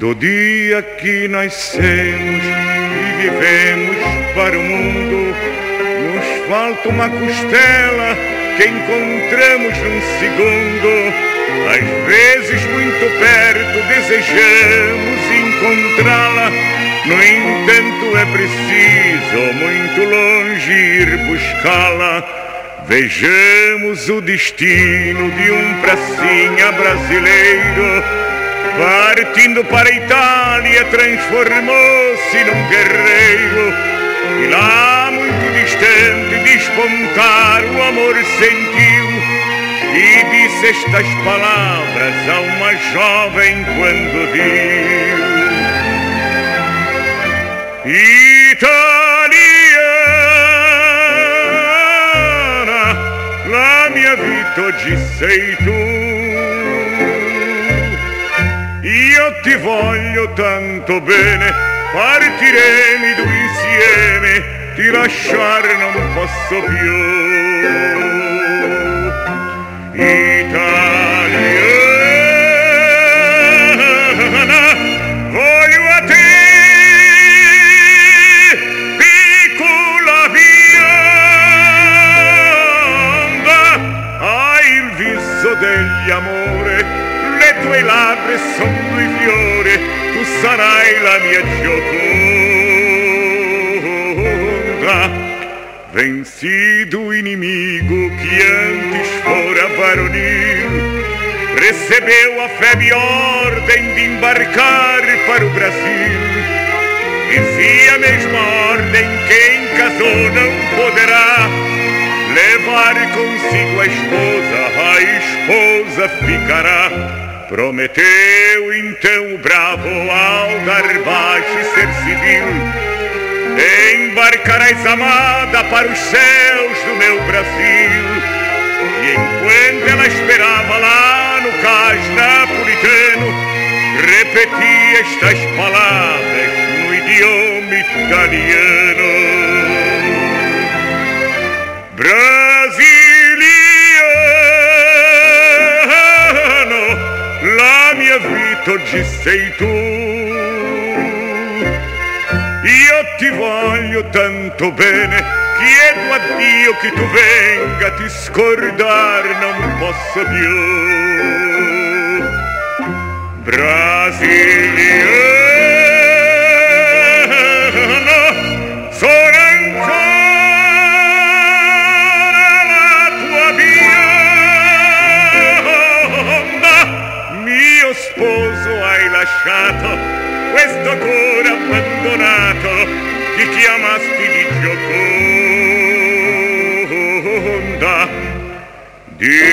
do dia que nascemos e vivemos para o mundo. Nos falta uma costela que encontramos num segundo. Às vezes muito perto desejamos encontrá-la. No entanto é preciso muito longe ir buscá-la. Vejamos o destino de um pracinha brasileiro. Partindo para a Itália transformou-se num guerreiro. E lá muito distante despontar o amor sentiu. E disse estas palavras a uma jovem quando viu: Italiana, la mia vita oggi sei tu. Io ti voglio tanto bene, partiremo due insieme, ti lasciare non posso più. Italiana, voglio a te, piccola bionda, hai il viso degli amore, le tue labbra sono due fiori, tu sarai la mia Gioconda. Vencido o inimigo que antes fora varonil, recebeu a febre ordem de embarcar para o Brasil. Dizia a mesma ordem: quem casou não poderá levar consigo a esposa ficará. Prometeu então o bravo ao dar baixo e ser civil: embarcarás amada para os céus do meu Brasil. E enquanto ela esperava lá no cais napolitano, repetia estas palavras no idioma italiano: Brasiliano, la mia vita oggi sei tu. Io ti voglio tanto bene, chiedo a Dio che tu venga, ti scordare non posso più. Brasiliano, sono ancora la tua bionda. Mio sposo hai lasciato, questo cuore abbandonato, ti chiamasti di Gioconda.